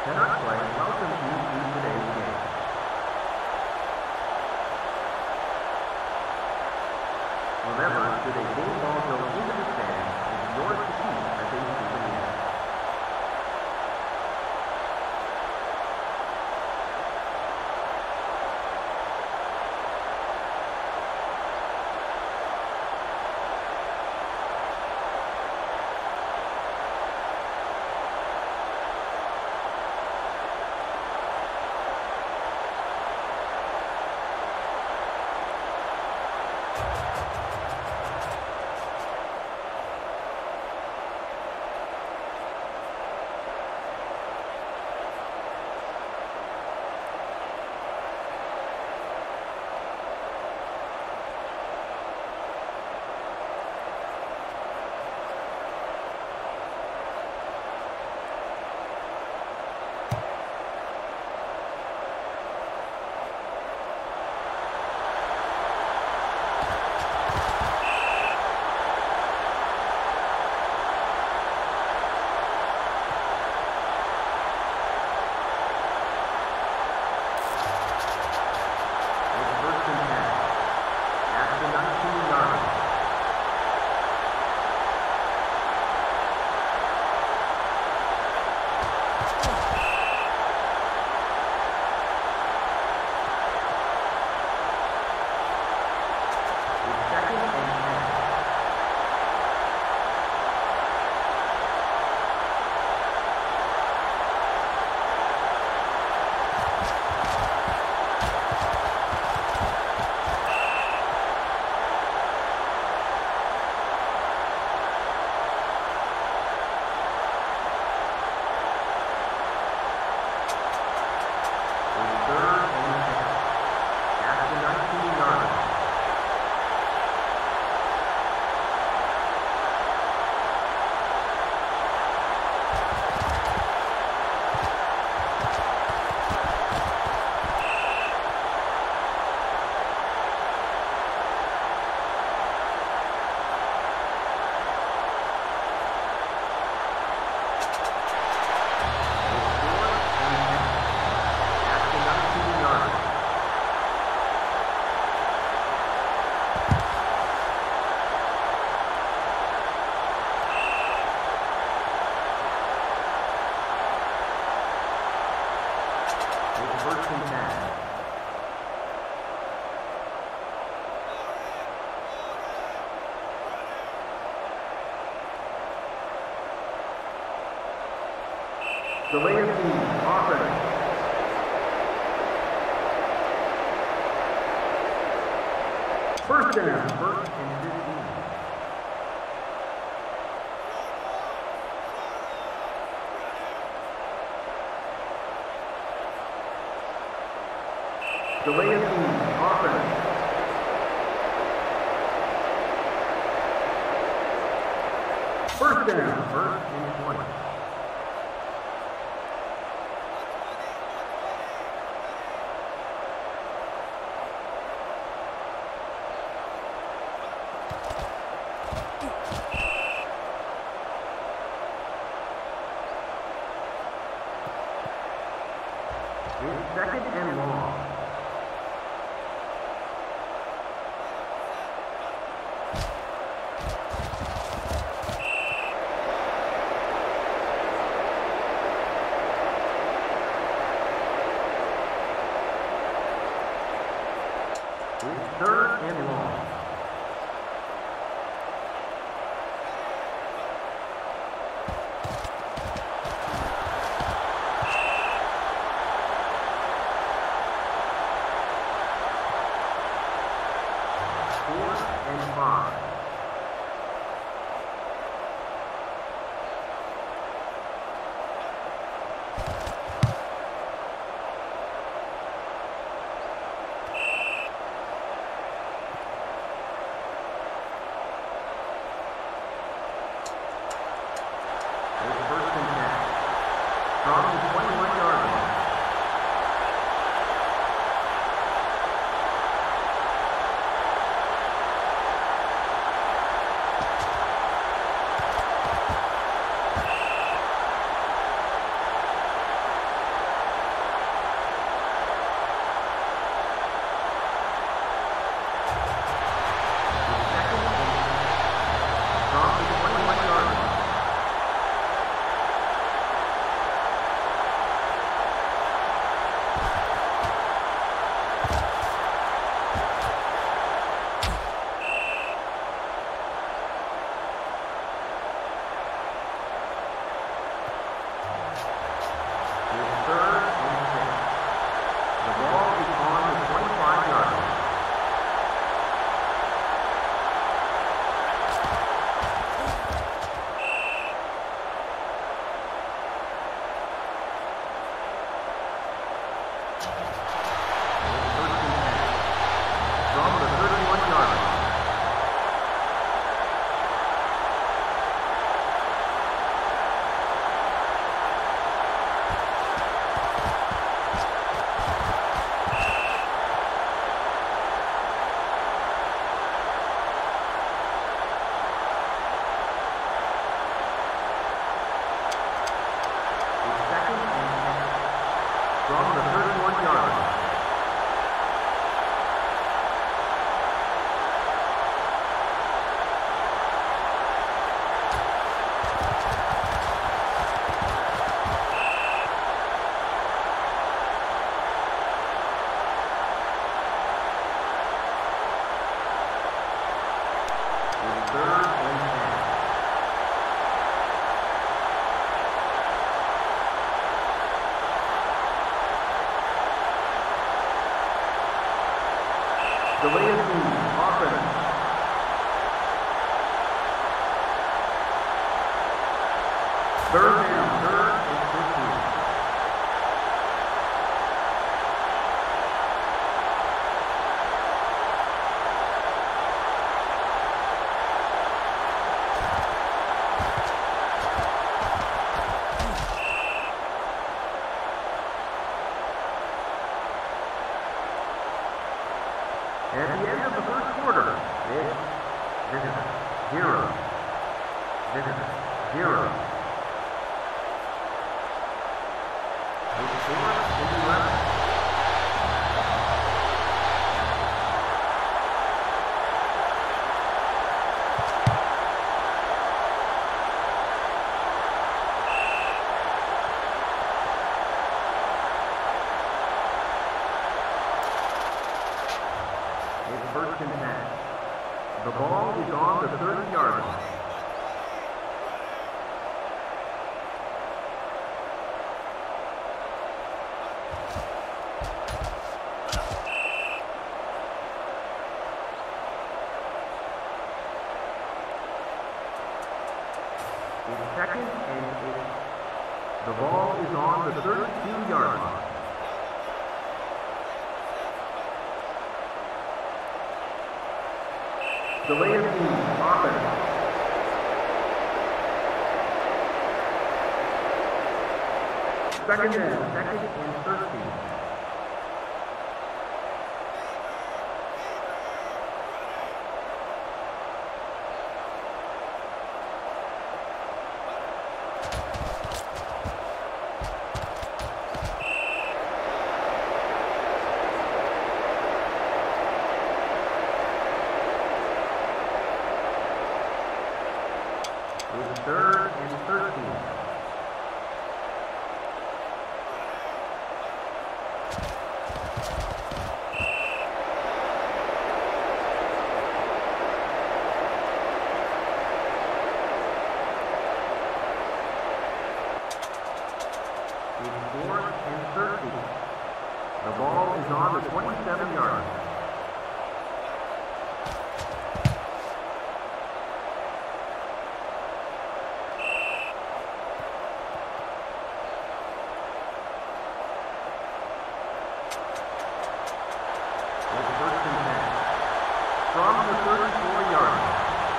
cannot play welcome you to today's game. Remember, should a game ball go into the stands, it's yours to keep as a souvenir. Stallions offense. First down, first and 15. Stallions offense. First down, first and 20. Second and long. Third and long. 5-yard line. Delay of game, offense. Third down, third and 15. At the end of the first quarter, it's Visitor 0. Visitor 0. It's 4th and 11. It's 1st and 10. The ball is on the 30-yard line. It's 2nd and 8. The ball is on the 32-yard line. Delay of game, offense. Second and 13. It's 3rd and 13. It's 4th and 13. The ball is on the 27-yard line. From the 34-yard line.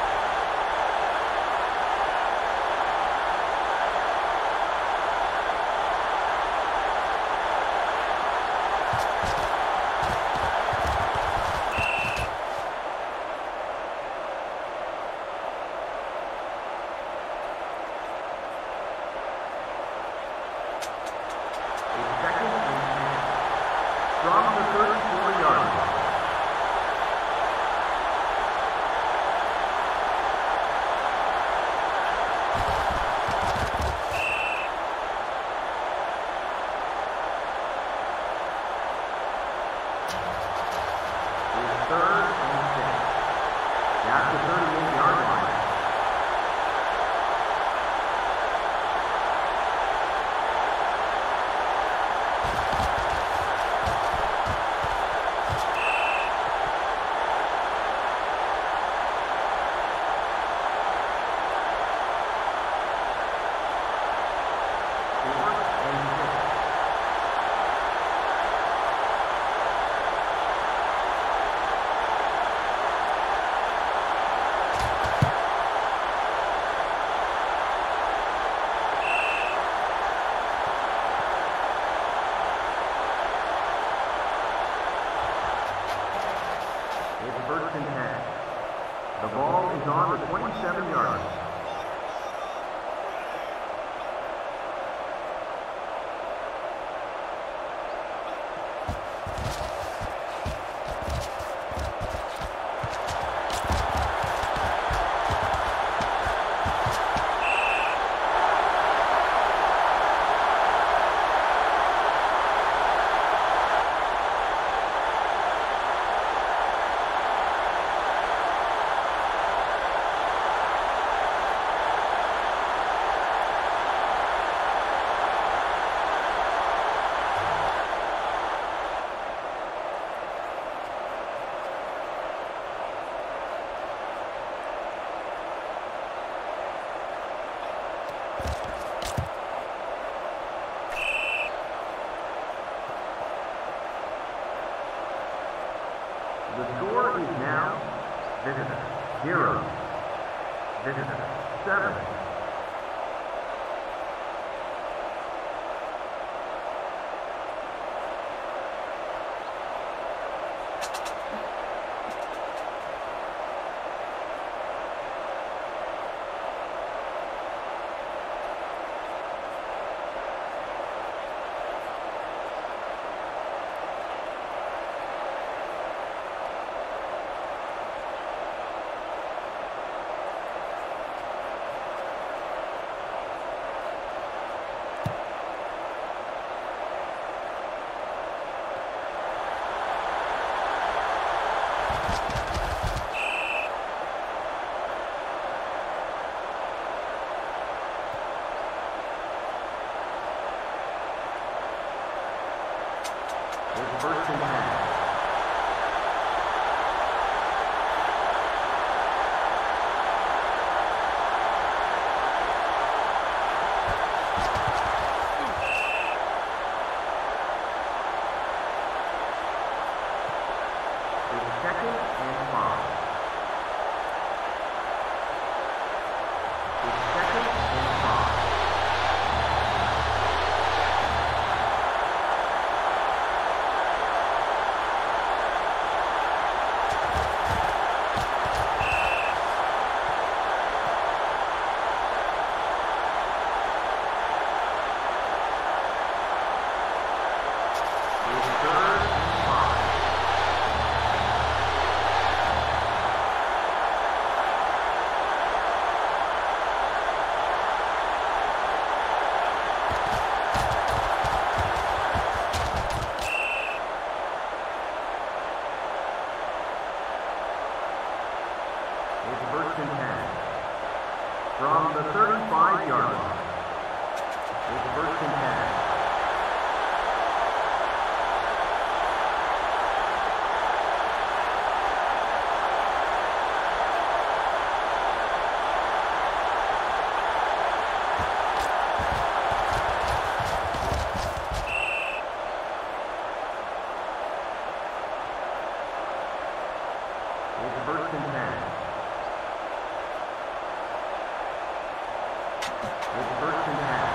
It's 2nd and 10. From the 34-yard line. It's 3rd and 6. That's the 38-yard line. 0. Visitors, 7. First and 10. Second and 5. Second and 5. First and 10. From the 35-yard line. It's first and 10. It's first and 10. It's first and 10.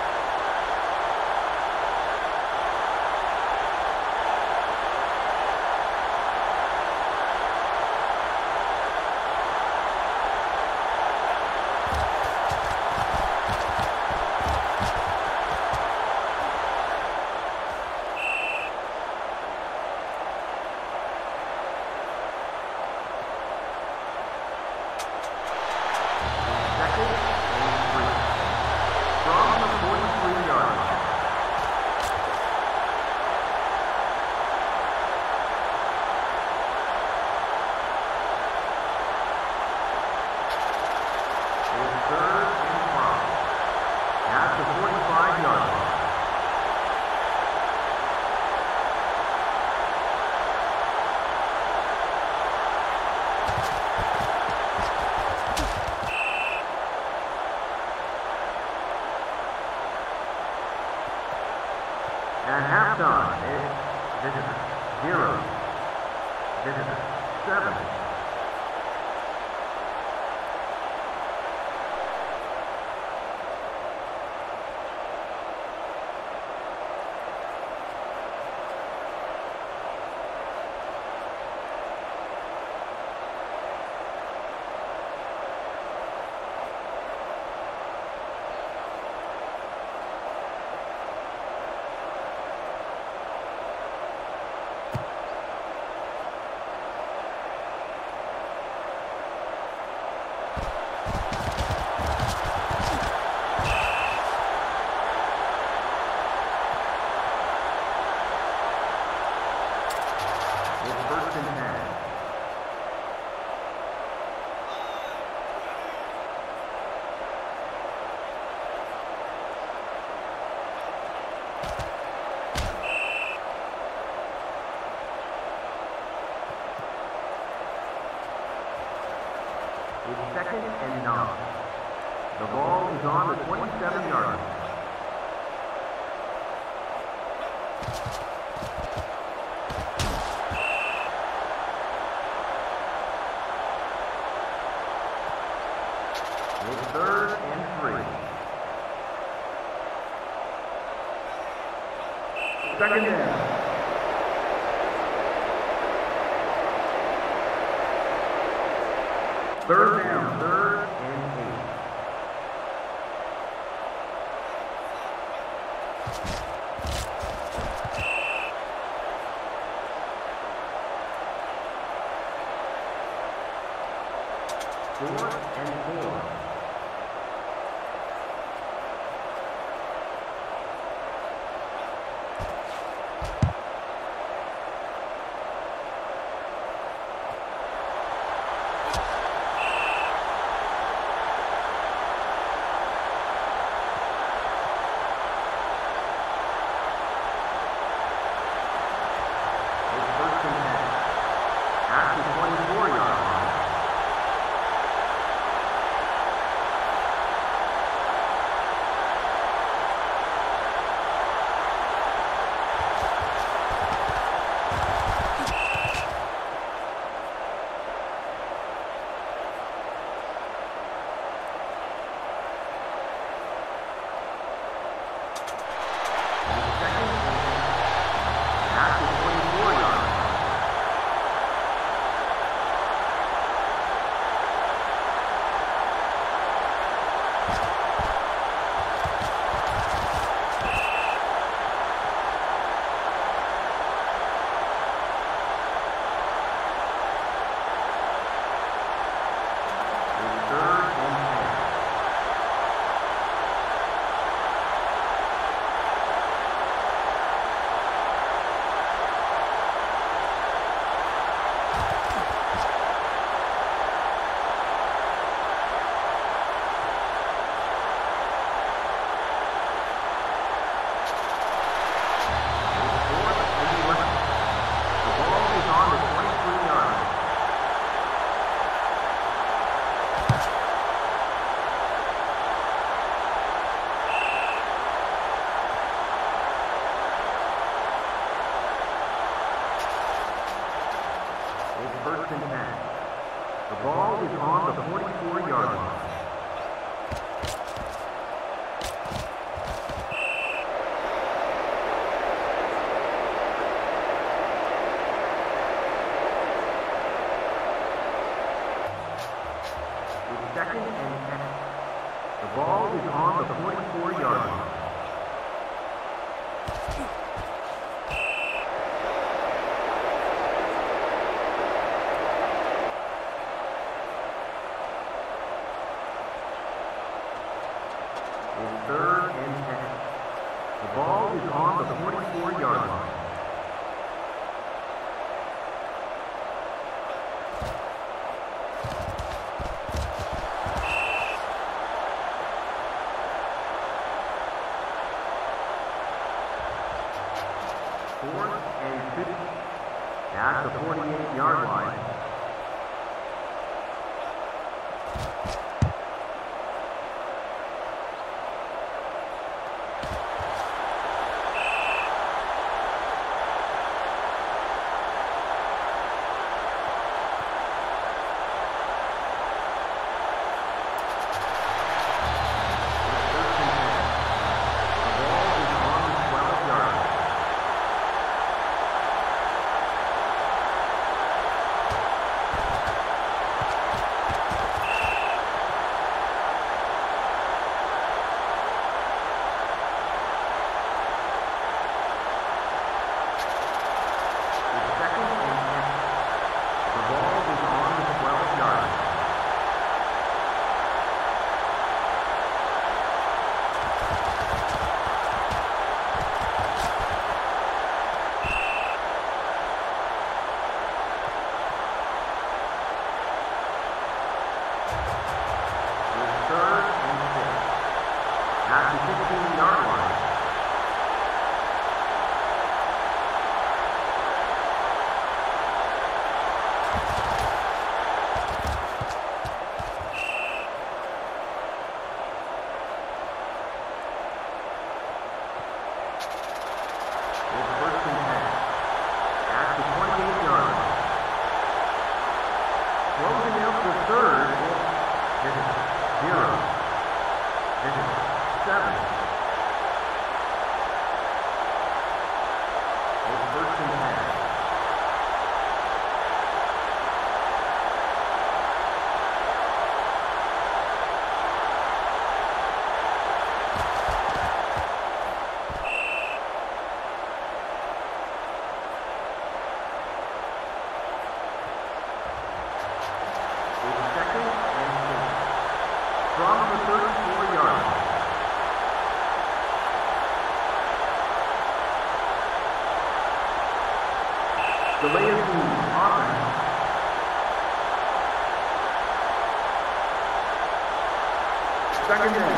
At halftime, it's visitors 0, visitors 7. First and 10. It's second and 9. The ball is on the 27-yard line. Second down. Third down, third and 8. Fourth and 4. First and 10. The ball is on the 44-yard line. It's second and 10. The ball is on the 44-yard line. Third and 10. The ball is on the 44-yard line. Fourth and 50. At the 48-yard line. At the 15-yard line. It's first and 10. At the 28-yard line. Closing out the third, this is 0. This is 7. Delay of game, offense. Second and 9.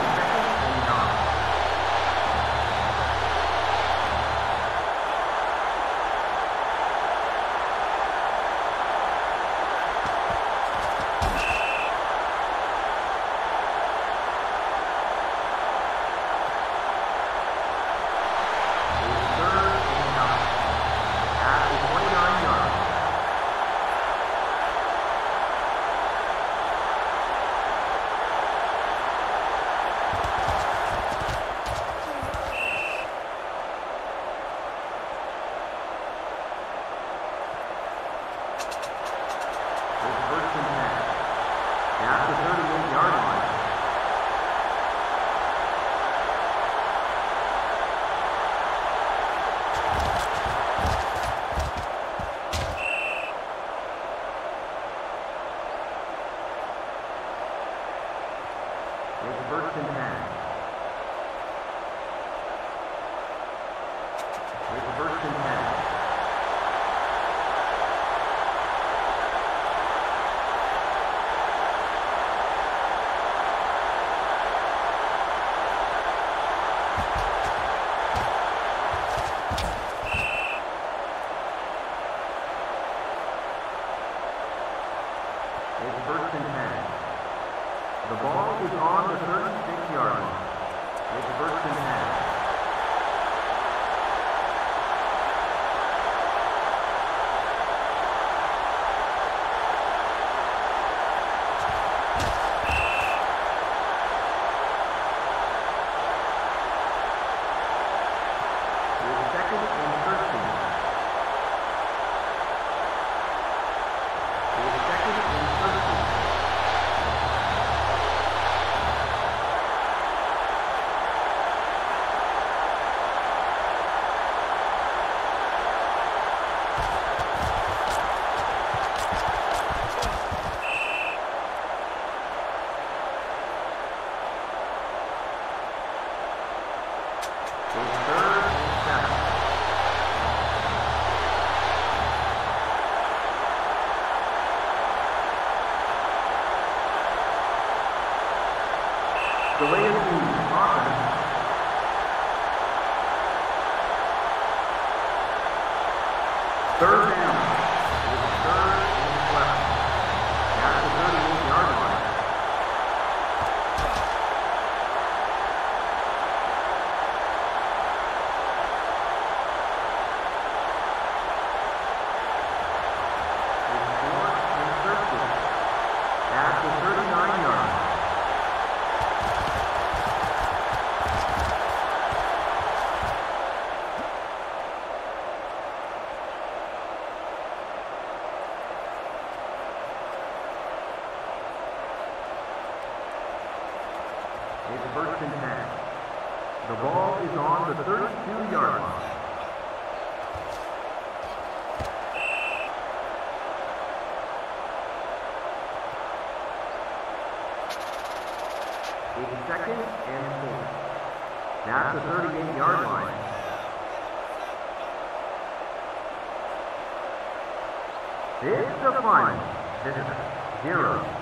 The ball is on the 36-yard line. It's first and 10. It's second and 13. It's second and 13. Delay of game, offense. Third down. It's third and 12. At the 38-yard line. It's fourth and 13. At the 39-yard line. It's first and 10. The ball is on the 32-yard line. It's second and 4. At the 38-yard line. It's the final. This is 0.